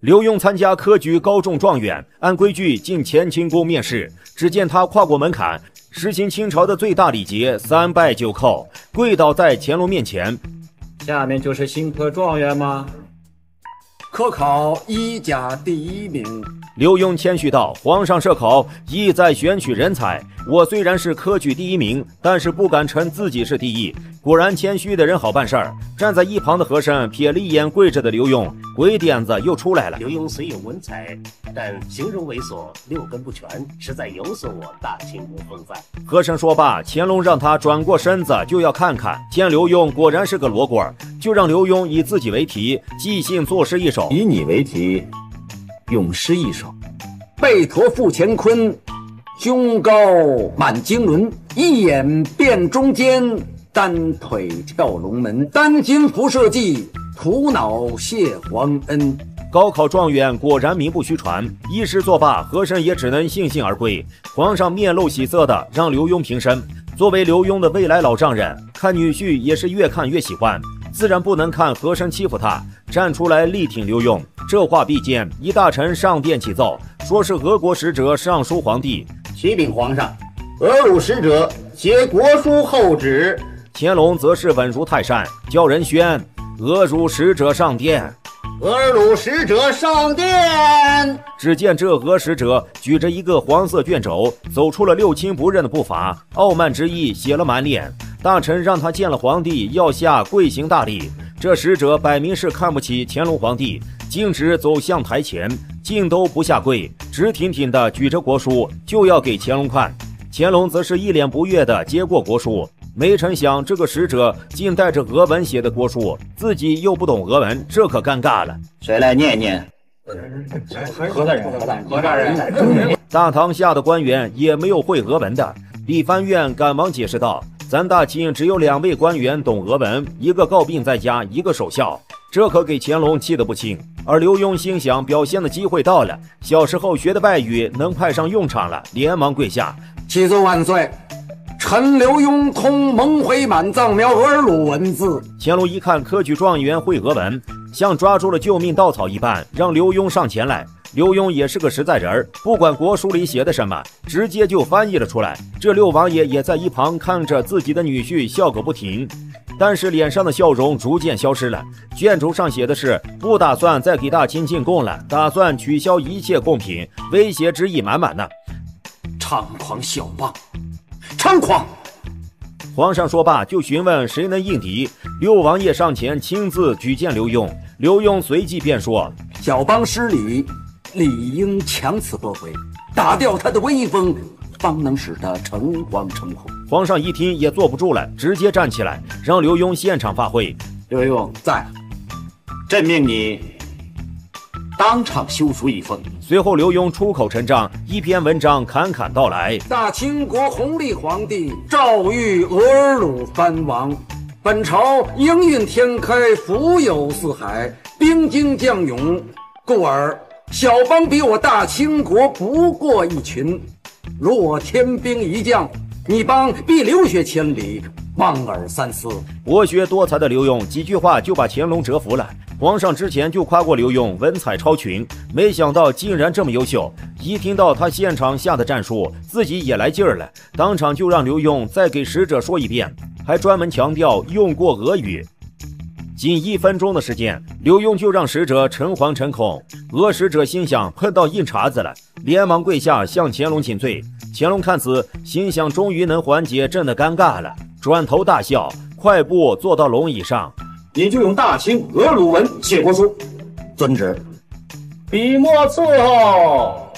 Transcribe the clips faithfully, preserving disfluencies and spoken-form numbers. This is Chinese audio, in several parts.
刘墉参加科举高中状元，按规矩进乾清宫面试。只见他跨过门槛，实行清朝的最大礼节——三拜九叩，跪倒在乾隆面前。 下面就是新科状元吗？ 科考一甲第一名。 刘墉谦虚道：“皇上设考，意在选取人才。我虽然是科举第一名，但是不敢称自己是第一。”果然，谦虚的人好办事儿。站在一旁的和珅瞥了一眼跪着的刘墉，鬼点子又出来了。 刘墉虽有文采，但形容猥琐，六根不全，实在有损我大清国风范。 和珅说罢，乾隆让他转过身子就要看看，见刘墉果然是个罗锅，就让刘墉以自己为题，即兴作诗一首。 以你为题，咏诗一首。 背驼负乾坤，胸高满经纶，一眼辨中间，单腿跳龙门，丹金辐射计，图脑谢皇恩。 高考状元果然名不虚传，一诗作罢，和珅也只能悻悻而归。皇上面露喜色的让刘墉平身。作为刘墉的未来老丈人，看女婿也是越看越喜欢，自然不能看和珅欺负他，站出来力挺刘墉。这话必见，一大臣上殿启奏，说是俄国使者上书皇帝， 启禀皇上，俄鲁使者携国书后旨。 乾隆则是稳如泰山，叫人宣俄鲁使者上殿。 俄鲁使者上殿。 只见这俄使者举着一个黄色卷轴，走出了六亲不认的步伐，傲慢之意写了满脸。大臣让他见了皇帝要下跪行大礼，这使者摆明是看不起乾隆皇帝，径直走向台前，竟都不下跪，直挺挺地举着国书就要给乾隆看。乾隆则是一脸不悦地接过国书，没成想这个使者竟带着俄文写的国书，自己又不懂俄文，这可尴尬了。 谁来念念？ 何大人，何大人。 大堂下的官员也没有会俄文的，理藩院赶忙解释道：“咱大清只有两位官员懂俄文，一个诰病在家，一个守孝。”这可给乾隆气得不轻。而刘墉心想，表现的机会到了，小时候学的外语能派上用场了，连忙跪下：“ 启奏万岁！臣刘墉通蒙回满藏苗俄鲁文字。” 乾隆一看科举状元会俄文，像抓住了救命稻草一般，让刘墉上前来。刘墉也是个实在人，不管国书里写的什么，直接就翻译了出来。这六王爷也在一旁看着自己的女婿笑个不停，但是脸上的笑容逐渐消失了。卷轴上写的是不打算再给大清进贡了，打算取消一切贡品，威胁之意满满的。 猖狂小棒，猖狂！ 皇上说罢，就询问谁能应敌。六王爷上前亲自举荐刘墉，刘墉随即便说：“ 小邦失礼，理应强词夺回，打掉他的威风，方能使他诚惶诚恐。” 皇上一听也坐不住了，直接站起来，让刘墉现场发挥。 刘墉在， 朕命你当场修书一封。 随后刘墉出口成章，一篇文章侃侃道来： 大清国弘历皇帝诏谕俄鲁藩王，本朝应运天开，福有四海，兵精将勇，故而小邦比我大清国不过一群。如我天兵一将，你邦必流血千里，望尔三思。 博学多才的刘墉几句话就把乾隆折服了。皇上之前就夸过刘墉文采超群，没想到竟然这么优秀。一听到他现场下的战术，自己也来劲儿了，当场就让刘墉再给使者说一遍，还专门强调用过俄语。仅一分钟的时间，刘墉就让使者诚惶诚恐。俄使者心想碰到硬茬子了，连忙跪下向乾隆请罪。乾隆看此，心想终于能缓解朕的尴尬了，转头大笑，快步坐到龙椅上。 你就用大清俄鲁文写国书。 遵旨。 笔墨伺候。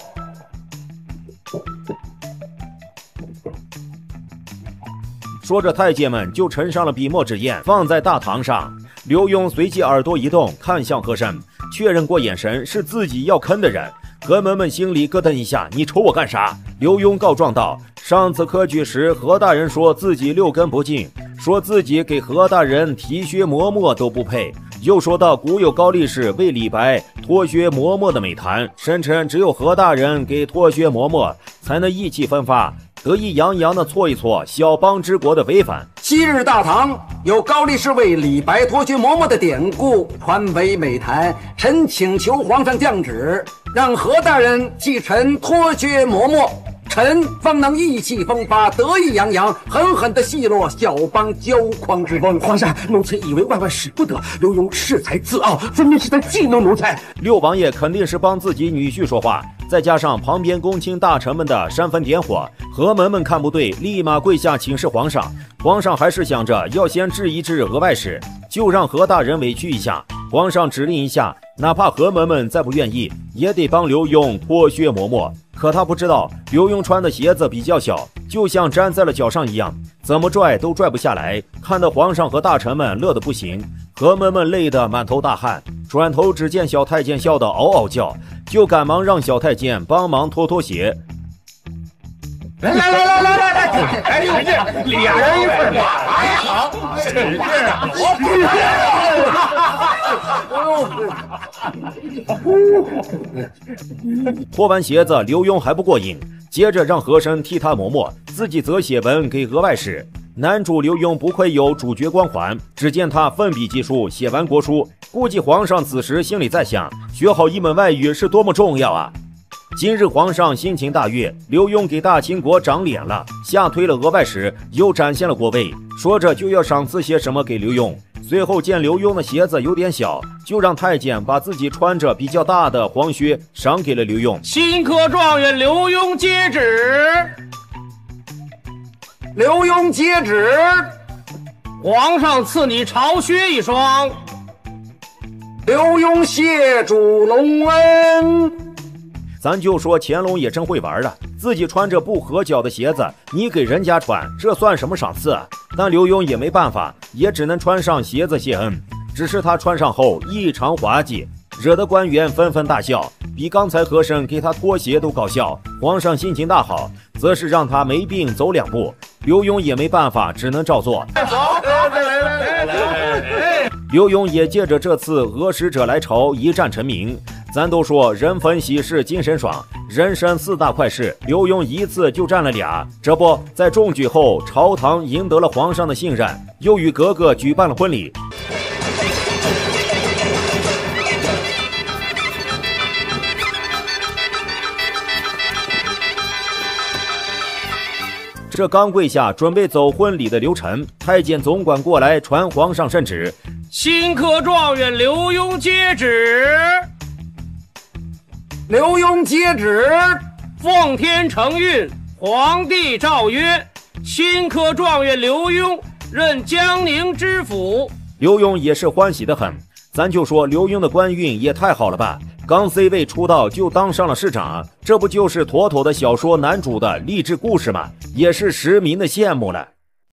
说着，太监们就呈上了笔墨纸砚，放在大堂上。刘墉随即耳朵一动，看向和珅，确认过眼神是自己要坑的人。和门们心里咯噔一下，你瞅我干啥？刘墉告状道：上次科举时，何大人说自己六根不净，说自己给何大人提靴磨墨都不配。又说到古有高力士为李白脱靴磨墨的美谈，声称只有何大人给脱靴磨墨才能意气风发， 得意洋洋地搓一搓小邦之国的威风。 昔日大唐有高力士为李白脱靴嬷嬷的典故传为美谈，臣请求皇上降旨，让何大人替臣脱靴嬷嬷，臣方能意气风发，得意洋洋，狠狠地奚落小邦骄狂之风。 皇上，奴才以为万万使不得，刘墉恃才自傲，分明是在激怒奴才。 六王爷肯定是帮自己女婿说话，再加上旁边公卿大臣们的煽风点火，何门们看不对，立马跪下请示皇上。皇上还是想着要先治一治额外事，就让何大人委屈一下。皇上指令一下，哪怕何门们再不愿意，也得帮刘墉脱靴嬷嬷。可他不知道，刘墉穿的鞋子比较小，就像粘在了脚上一样，怎么拽都拽不下来，看得皇上和大臣们乐得不行，何门们累得满头大汗。转头只见小太监笑得嗷嗷叫，就赶忙让小太监帮忙脱脱鞋。 来来来来来来来，哎，使劲，俩人一块儿，哎，好，使劲啊！ 脱完鞋子，刘墉还不过瘾，接着让和珅替他磨墨，自己则写文给额外使。男主刘墉不愧有主角光环，只见他奋笔疾书，写完国书，估计皇上此时心里在想，学好一门外语是多么重要啊！今日皇上心情大悦，刘墉给大清国长脸了，下推了额外使，又展现了国威。说着就要赏赐些什么给刘墉。随后见刘墉的鞋子有点小，就让太监把自己穿着比较大的黄靴赏给了刘墉。 新科状元刘墉接旨。 刘墉接旨， 皇上赐你朝靴一双。 刘墉谢主隆恩。 咱就说乾隆也真会玩了，自己穿着不合脚的鞋子，你给人家穿，这算什么赏赐啊？但刘墉也没办法，也只能穿上鞋子谢恩。只是他穿上后异常滑稽，惹得官员纷纷大笑，比刚才和珅给他脱鞋都搞笑。皇上心情大好，则是让他没病走两步。刘墉也没办法，只能照做。刘墉也借着这次俄使者来朝一战成名。咱都说人逢喜事精神爽，人生四大快事，刘墉一次就占了俩。这不，在中举后，朝堂赢得了皇上的信任，又与格格举办了婚礼。这刚跪下准备走婚礼的刘晨，太监总管过来传皇上圣旨， 新科状元刘墉接旨。 刘墉接旨， 奉天承运，皇帝诏曰：新科状元刘墉任江宁知府。 刘墉也是欢喜的很，咱就说刘墉的官运也太好了吧，刚 C 位出道就当上了市长，这不就是妥妥的小说男主的励志故事吗？也是实民的羡慕了。